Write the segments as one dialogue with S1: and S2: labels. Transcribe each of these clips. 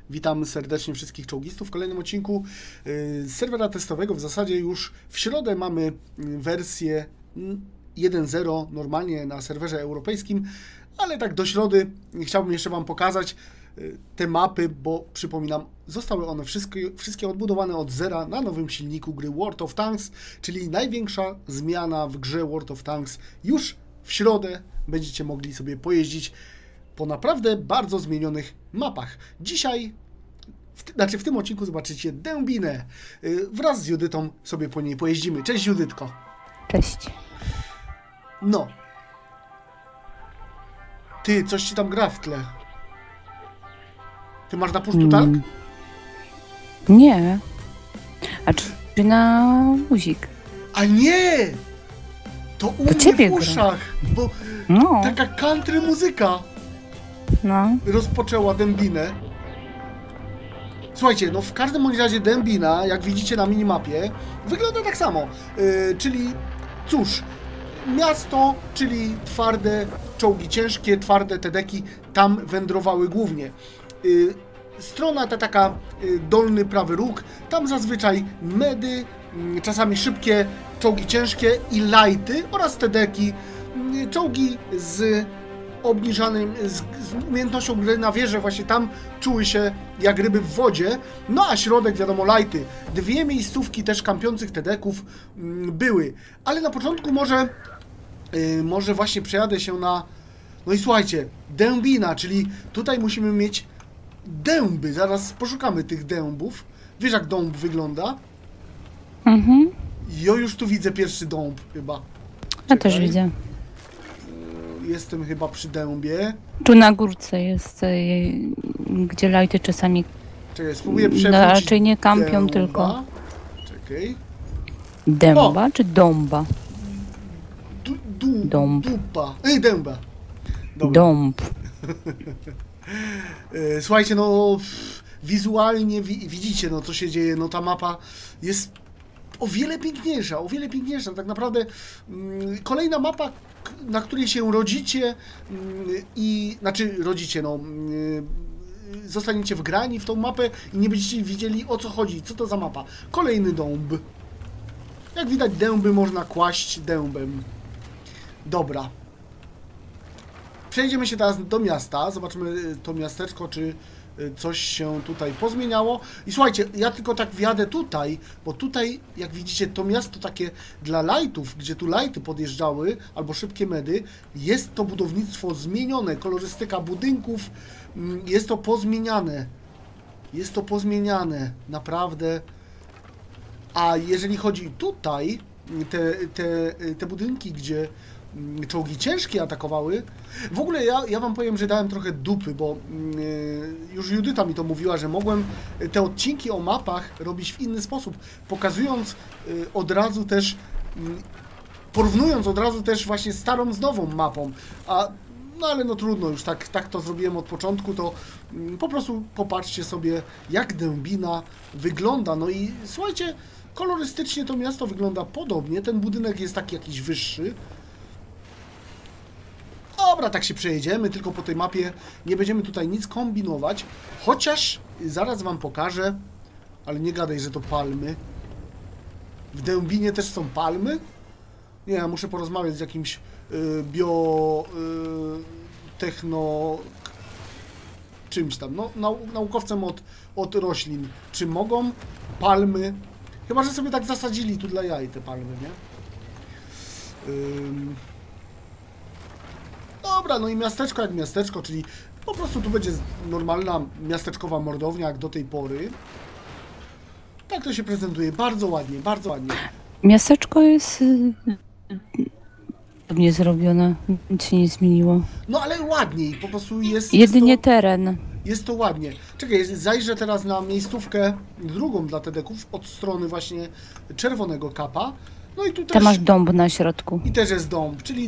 S1: Witam serdecznie wszystkich czołgistów w kolejnym odcinku z serwera testowego. W zasadzie już w środę mamy wersję 1.0 normalnie na serwerze europejskim, ale tak do środy chciałbym jeszcze Wam pokazać te mapy, bo przypominam, zostały one wszystkie odbudowane od zera na nowym silniku gry World of Tanks, czyli największa zmiana w grze World of Tanks. Już w środę będziecie mogli sobie pojeździć po naprawdę bardzo zmienionych mapach. Dzisiaj, w tym odcinku zobaczycie Dębinę. Wraz z Judytą sobie po niej pojeździmy. Cześć Judytko.
S2: Cześć.
S1: No. Ty, coś ci tam gra w tle. Ty masz na push to talk?
S2: Nie. A czy na guzik?
S1: A nie! To u mnie
S2: ciebie
S1: w uszach, bo
S2: No.
S1: taka country muzyka
S2: No.
S1: rozpoczęła Dębinę. Słuchajcie, no w każdym bądź razie Dębina, jak widzicie na minimapie, wygląda tak samo. Czyli, cóż, miasto, czyli twarde czołgi ciężkie, twarde TD-ki tam wędrowały głównie. Strona ta taka dolny prawy róg, tam zazwyczaj medy, czasami szybkie czołgi ciężkie i lighty oraz TD-ki, czołgi z obniżanym, z umiejętnością gry na wieżę, właśnie tam czuły się jak ryby w wodzie. No a środek, wiadomo, lighty. Dwie miejscówki też kampiących TD-ków były. Ale na początku może właśnie przejadę się na... No i słuchajcie, Dębina, czyli tutaj musimy mieć dęby. Zaraz poszukamy tych dębów. Wiesz, jak dąb wygląda?
S2: Mhm.
S1: Ja już tu widzę pierwszy dąb chyba. Czekaj.
S2: Ja też widzę.
S1: Jestem chyba przy dębie.
S2: Tu na górce jest, gdzie lajty czasami
S1: Czekaj, spróbuję przewrócić.
S2: raczej nie kampią,
S1: dęba.
S2: tylko.
S1: Czekaj.
S2: Dęba czy dąba? Dąb.
S1: Dupa. Dęba. Dobra.
S2: Dąb.
S1: Słuchajcie, no wizualnie widzicie, no co się dzieje. No ta mapa jest o wiele piękniejsza. Tak naprawdę kolejna mapa, na której się rodzicie zostaniecie wgrani w tą mapę i nie będziecie wiedzieli, o co chodzi, co to za mapa. Kolejny dąb. Jak widać, dęby można kłaść dębem. Dobra. Przejdziemy się teraz do miasta, zobaczymy to miasteczko, czy coś się tutaj pozmieniało. I słuchajcie, ja tylko tak wjadę tutaj, bo tutaj, jak widzicie, to miasto takie dla lightów, gdzie tu lighty podjeżdżały, albo szybkie medy, jest to budownictwo zmienione, kolorystyka budynków, jest to pozmieniane. Jest to pozmieniane, naprawdę. A jeżeli chodzi tutaj, te budynki, gdzie czołgi ciężkie atakowały. W ogóle ja Wam powiem, że dałem trochę dupy, bo już Judyta mi to mówiła, że mogłem te odcinki o mapach robić w inny sposób, pokazując od razu też, porównując od razu też właśnie starą z nową mapą. No ale no trudno, już tak to zrobiłem od początku, to po prostu popatrzcie sobie, jak Dębina wygląda. No i słuchajcie, kolorystycznie to miasto wygląda podobnie, ten budynek jest taki jakiś wyższy. Dobra, tak się przejedziemy, tylko po tej mapie nie będziemy tutaj nic kombinować, chociaż zaraz Wam pokażę, ale nie gadaj, że to palmy. W Dębinie też są palmy? Nie, ja muszę porozmawiać z jakimś czymś tam, no, naukowcem od roślin. Czy mogą palmy, chyba że sobie tak zasadzili tu dla jaj te palmy, nie? Dobra, no i miasteczko jak miasteczko, czyli po prostu tu będzie normalna miasteczkowa mordownia jak do tej pory. Tak to się prezentuje, bardzo ładnie, bardzo ładnie.
S2: Miasteczko jest pewnie zrobione, nic się nie zmieniło.
S1: No ale ładniej, po prostu jest...
S2: Jedynie teren.
S1: Jest to ładnie. Czekaj, zajrzę teraz na miejscówkę drugą dla TD-ków od strony właśnie czerwonego kapa. No i tu też...
S2: Tam masz dąb na środku.
S1: I też jest dąb, czyli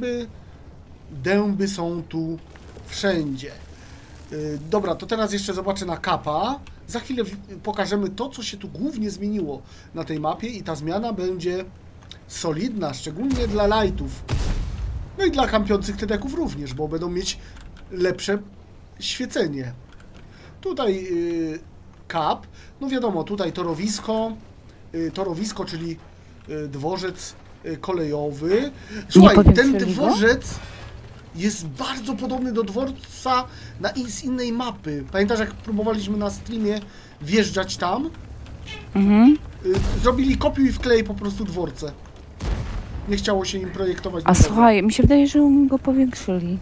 S1: dęby są tu wszędzie. Dobra, to teraz jeszcze zobaczę na kapa. Za chwilę pokażemy to, co się tu głównie zmieniło na tej mapie i ta zmiana będzie solidna, szczególnie dla lightów. No i dla kampiących TD-ków również, bo będą mieć lepsze świecenie. Tutaj kap, no wiadomo, tutaj torowisko, czyli dworzec kolejowy. Słuchaj, ten dworzec jest bardzo podobny do dworca z innej mapy. Pamiętasz, jak próbowaliśmy na streamie wjeżdżać tam?
S2: Mhm.
S1: Zrobili kopiuj i wklej po prostu dworce. Nie chciało się im projektować.
S2: A słuchaj, mi się wydaje, że go powiększyli.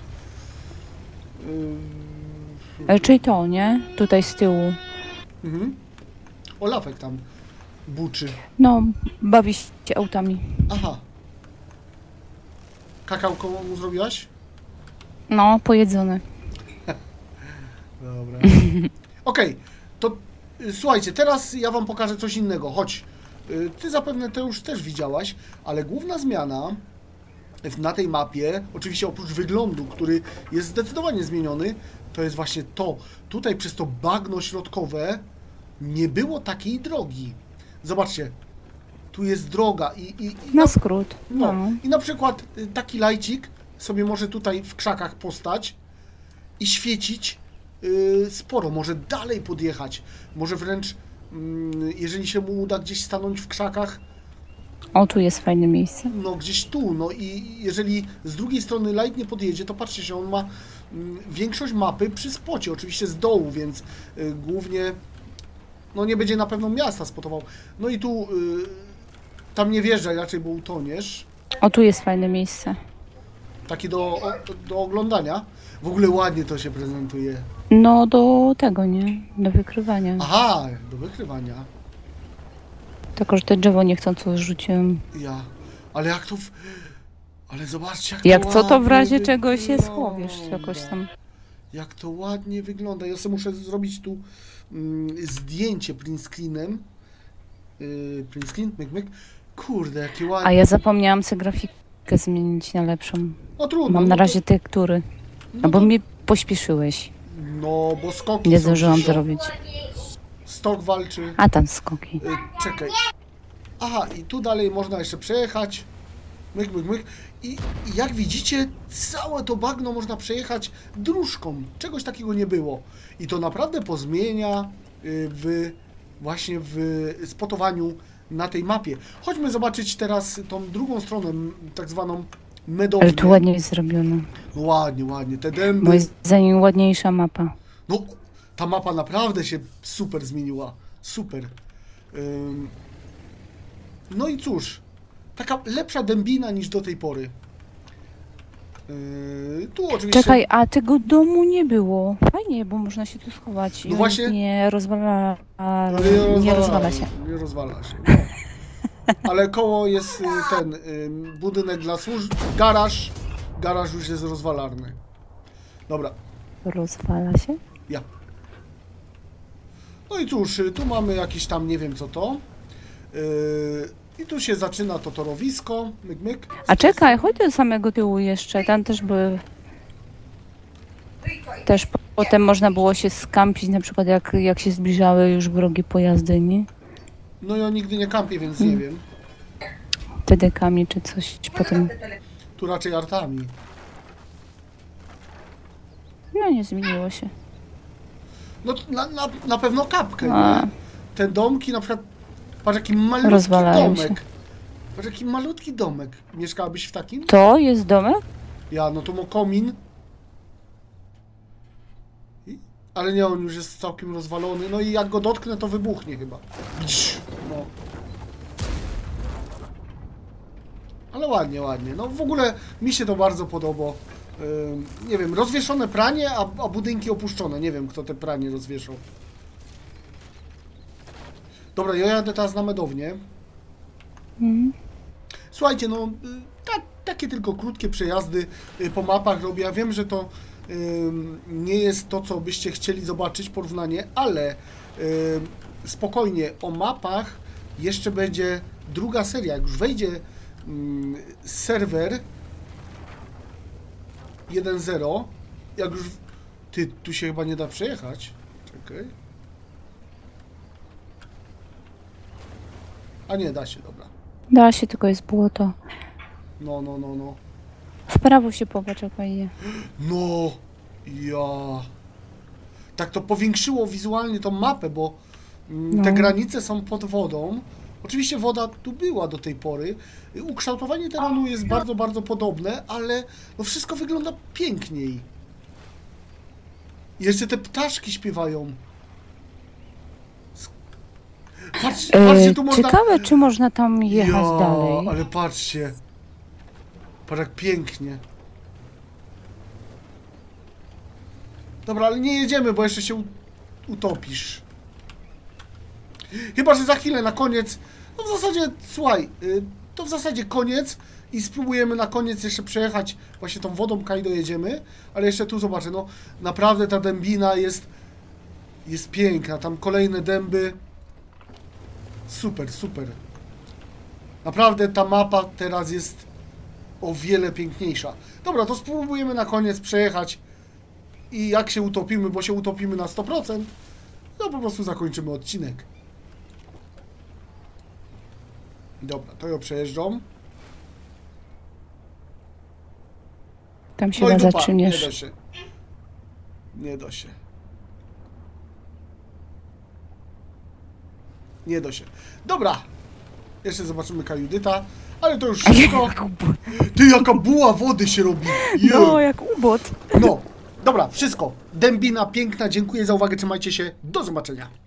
S2: Czyli to, nie? Tutaj z tyłu.
S1: Mhm. Olafek tam buczy.
S2: No, bawi się autami.
S1: Aha. Kakałko mu zrobiłaś?
S2: No, pojedzone.
S1: Dobra. Okej, to słuchajcie, teraz ja wam pokażę coś innego. Chodź. Ty zapewne to już też widziałaś, ale główna zmiana na tej mapie, oczywiście oprócz wyglądu, który jest zdecydowanie zmieniony, to jest właśnie to. Tutaj przez to bagno środkowe nie było takiej drogi. Zobaczcie, tu jest droga i
S2: Na skrót.
S1: no. I na przykład taki lajcik sobie może tutaj w krzakach postać i świecić sporo, może dalej podjechać, może wręcz jeżeli się mu uda gdzieś stanąć w krzakach,
S2: O, tu jest fajne miejsce.
S1: no gdzieś tu, no i jeżeli z drugiej strony light nie podjedzie, to patrzcie się, on ma większość mapy przy spocie, oczywiście z dołu, więc głównie no nie będzie na pewno miasta spotował. No i tu tam nie wjeżdżaj raczej, bo utoniesz.
S2: O, tu jest fajne miejsce.
S1: Takie do oglądania. W ogóle ładnie to się prezentuje.
S2: No, do tego, nie? Do wykrywania.
S1: Aha, do wykrywania.
S2: Tylko, że te drzewo niechcąco rzuciłem.
S1: Ja. Ale jak to... Ale zobaczcie, jak
S2: Jak
S1: to
S2: co, to w razie
S1: ładnie
S2: czego się
S1: wygląda.
S2: schowiesz jakoś tam.
S1: Jak to ładnie wygląda. Ja sobie muszę zrobić tu zdjęcie print screenem. Print screen, myk, myk. Kurde, jakie ładnie.
S2: A ja zapomniałam sobie grafikę zmienić na lepszą.
S1: No trudno.
S2: Mam na razie tektury.
S1: No
S2: No bo
S1: to-
S2: mnie pośpieszyłeś.
S1: No, bo skoki
S2: Nie
S1: są
S2: zdążyłam
S1: dzisiaj.
S2: zrobić.
S1: Stok walczy.
S2: A tam skoki.
S1: Czekaj. Aha, i tu dalej można jeszcze przejechać. Myk, myk, myk. I jak widzicie, całe to bagno można przejechać dróżką. Czegoś takiego nie było. I to naprawdę pozmienia właśnie w spotowaniu na tej mapie. Chodźmy zobaczyć teraz tą drugą stronę, tak zwaną medownię.
S2: Ale tu ładnie jest zrobione.
S1: No ładnie, ładnie. Te dęby.
S2: Moim zdaniem ładniejsza mapa.
S1: No, ta mapa naprawdę się super zmieniła. Super. No i cóż, taka lepsza dębina niż do tej pory. Tu oczywiście...
S2: Czekaj, a tego domu nie było. Fajnie, bo można się tu schować. I
S1: No
S2: on
S1: właśnie.
S2: Nie rozwala...
S1: Nie
S2: rozwala się.
S1: Nie rozwala się. No. Ale koło jest ten budynek dla służb, garaż. Garaż już jest rozwalarny. Dobra,
S2: Rozwala się?
S1: ja. No i cóż, tu mamy jakieś tam, nie wiem co to. I tu się zaczyna to torowisko. Myk, myk.
S2: A czekaj, chodź do samego tyłu jeszcze. Tam też były... Też potem można było się skampić, na przykład jak się zbliżały już wrogie pojazdy, nie?
S1: No ja nigdy nie kampię, więc nie wiem.
S2: TDK-ami czy coś potem...
S1: Tu raczej artami.
S2: No nie zmieniło się.
S1: No na pewno kapkę,
S2: A.
S1: nie? Te domki na przykład... Patrz jaki malutki
S2: Rozwalają
S1: domek.
S2: się.
S1: Patrz jaki malutki domek. Mieszkałabyś w takim?
S2: To jest domek?
S1: Ja, no to ma komin. Ale nie, on już jest całkiem rozwalony. No i jak go dotknę, to wybuchnie chyba. No. Ale ładnie, ładnie. No w ogóle mi się to bardzo podoba. Nie wiem, rozwieszone pranie, a budynki opuszczone. Nie wiem, kto te pranie rozwieszał. Dobra, ja jadę teraz na medownię. Słuchajcie, no takie tylko krótkie przejazdy po mapach robię. Ja wiem, że to nie jest to, co byście chcieli zobaczyć, porównanie, ale spokojnie, o mapach jeszcze będzie druga seria. Jak już wejdzie serwer 1.0, jak już... Ty, tu się chyba nie da przejechać. Czekaj. A nie, da się, dobra.
S2: Da się, tylko jest błoto.
S1: No.
S2: W prawo się popatrz, jak fajnie.
S1: No, ja. tak to powiększyło wizualnie tą mapę, bo te granice są pod wodą. Oczywiście woda tu była do tej pory. Ukształtowanie terenu jest bardzo, bardzo podobne, ale no wszystko wygląda piękniej. I jeszcze te ptaszki śpiewają. Patrzcie, tu można...
S2: Ciekawe, czy można tam jechać dalej.
S1: Ale patrzcie. Patrz jak pięknie. Dobra, ale nie jedziemy, bo jeszcze się utopisz. Chyba że za chwilę, na koniec... No w zasadzie, słuchaj, to w zasadzie koniec i spróbujemy na koniec jeszcze przejechać właśnie tą wodą, kaj dojedziemy, ale jeszcze tu zobaczę, no naprawdę ta dębina jest piękna, tam kolejne dęby. Super, super. Naprawdę ta mapa teraz jest o wiele piękniejsza. Dobra, to spróbujemy na koniec przejechać i jak się utopimy, bo się utopimy na 100%, no po prostu zakończymy odcinek. Dobra, to ja przejeżdżam.
S2: Tam się
S1: No i dupa, nie
S2: zaczyniesz.
S1: da się. Nie da się. Nie da się. Dobra. Jeszcze zobaczymy Kajudyta, ale to już wszystko. Ty, jaka buła wody się robi.
S2: No, jak ubot.
S1: No, dobra, wszystko. Dębina piękna, dziękuję za uwagę, trzymajcie się, do zobaczenia.